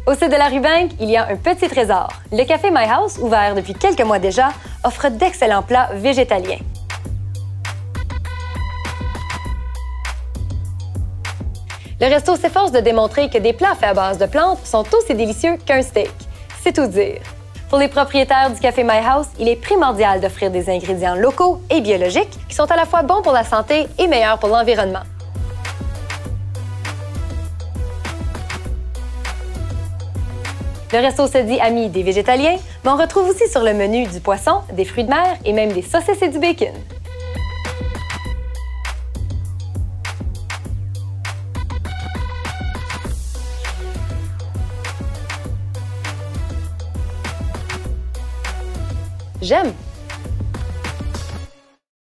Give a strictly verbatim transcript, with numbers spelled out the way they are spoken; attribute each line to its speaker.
Speaker 1: Au sud de la rue Bank, il y a un petit trésor. Le café My House, ouvert depuis quelques mois déjà, offre d'excellents plats végétaliens. Le resto s'efforce de démontrer que des plats faits à base de plantes sont aussi délicieux qu'un steak. C'est tout dire. Pour les propriétaires du café My House, il est primordial d'offrir des ingrédients locaux et biologiques qui sont à la fois bons pour la santé et meilleurs pour l'environnement. Le resto se dit ami des végétaliens, mais on retrouve aussi sur le menu du poisson, des fruits de mer et même des saucisses et du bacon. J'aime!